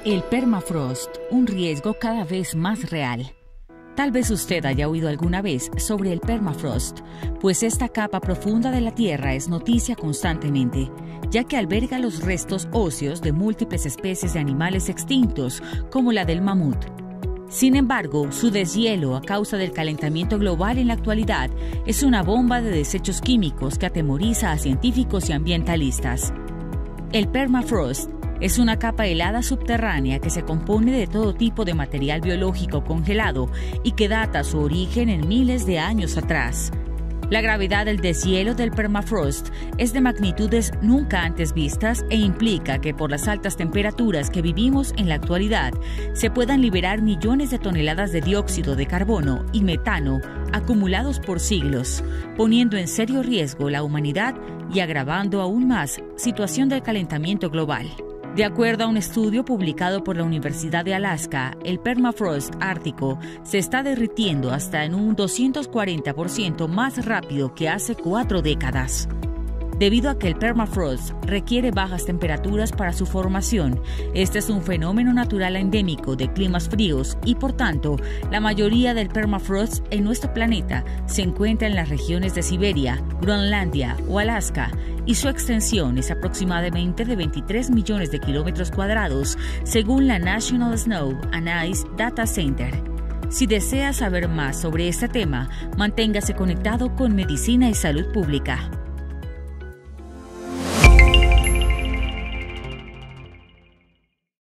El permafrost, un riesgo cada vez más real. Tal vez usted haya oído alguna vez sobre el permafrost, pues esta capa profunda de la Tierra es noticia constantemente, ya que alberga los restos óseos de múltiples especies de animales extintos, como la del mamut. Sin embargo, su deshielo a causa del calentamiento global en la actualidad es una bomba de desechos químicos que atemoriza a científicos y ambientalistas. El permafrost es una capa helada subterránea que se compone de todo tipo de material biológico congelado y que data su origen en miles de años atrás. La gravedad del deshielo del permafrost es de magnitudes nunca antes vistas e implica que por las altas temperaturas que vivimos en la actualidad se puedan liberar millones de toneladas de dióxido de carbono y metano acumulados por siglos, poniendo en serio riesgo la humanidad y agravando aún más situación del calentamiento global. De acuerdo a un estudio publicado por la Universidad de Alaska, el permafrost ártico se está derritiendo hasta en un 240% más rápido que hace 4 décadas. Debido a que el permafrost requiere bajas temperaturas para su formación, este es un fenómeno natural endémico de climas fríos y, por tanto, la mayoría del permafrost en nuestro planeta se encuentra en las regiones de Siberia, Groenlandia o Alaska, y su extensión es aproximadamente de 23 millones de kilómetros cuadrados, según la National Snow and Ice Data Center. Si desea saber más sobre este tema, manténgase conectado con Medicina y Salud Pública.